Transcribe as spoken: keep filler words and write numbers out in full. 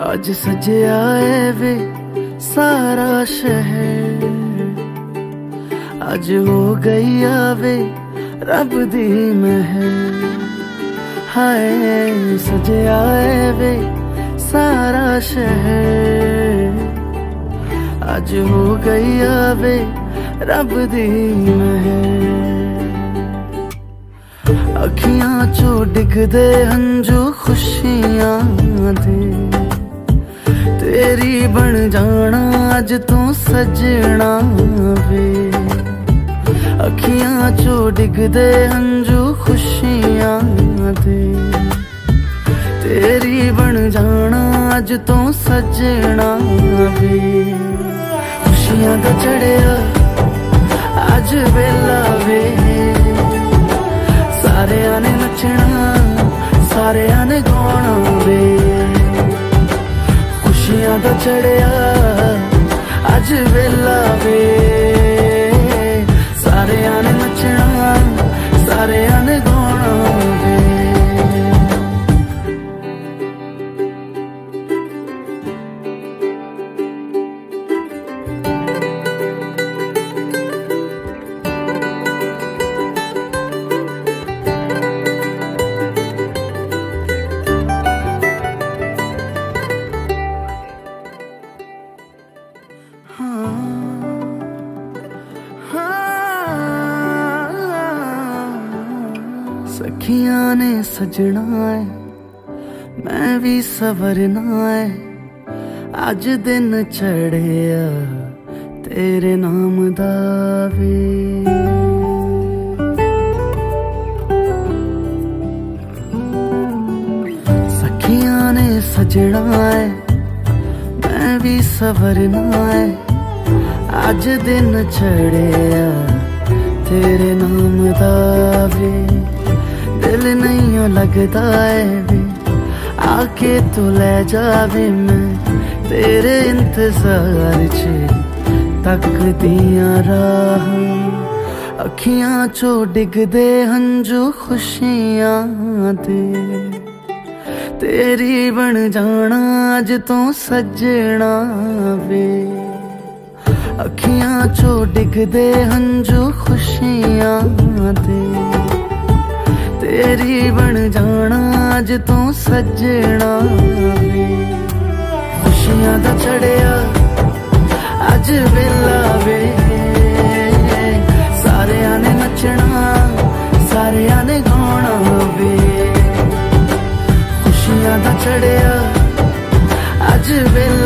आज सजया है वे सारा शहर, आज हो गई आवे रब दी महर। हाय सजया है वे सारा शहर, आज हो गई आवे रब दी महर। अखियां चो डिगदे हंजू खुशियां दे, तेरी बन जाना अज तू सजना वे। अखियां चो डिगदे हंजू खुशियां दे, तेरी बन जाना अज तू सजना वे। खुशियां दा चढ़िया अज वेला वे, सारे ने नचना सारे ने गाना वे। खुशियां दा चढ़िया अज वेला वे, सारे ने नचना सारे ने गाना वे। सखियां ने सजना है मैं भी सवरना है, अज दिन चढ़िया तेरे नाम दा वे। सखियां ने सजना है मैं भी सवरना है, अज दिन चढ़िया तेरे नाम दा वे। दिल नहीं लगता है वे आके तू ले जावे, मैं तेरे इंतजार च तकदियां राह। अखियां चो डिगदे हंजू खुशियां दे, तेरी बन जाना अज तू सजना वे। अखियां चो डिगदे हंजू खुशियां दे, तेरी बन जाना अज तू सजना वे। खुशियां दा चढ़िया अज वेला वे, सारे ने नचना सारे ने गाना वे। खुशियां दा चढ़िया अज वेला